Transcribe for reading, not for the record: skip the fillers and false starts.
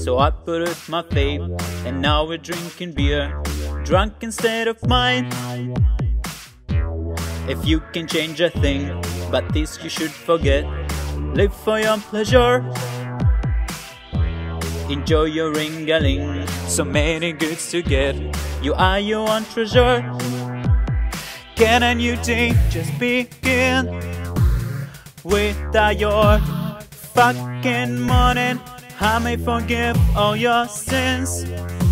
So I put up my faith, and now we're drinking beer, drunk instead of mine. If you can change a thing, but this you should forget. Live for your pleasure, enjoy your ring-a-ling. So many goods to get, you are your own treasure. Can a new day just begin without your fucking morning? I may forgive all your sins.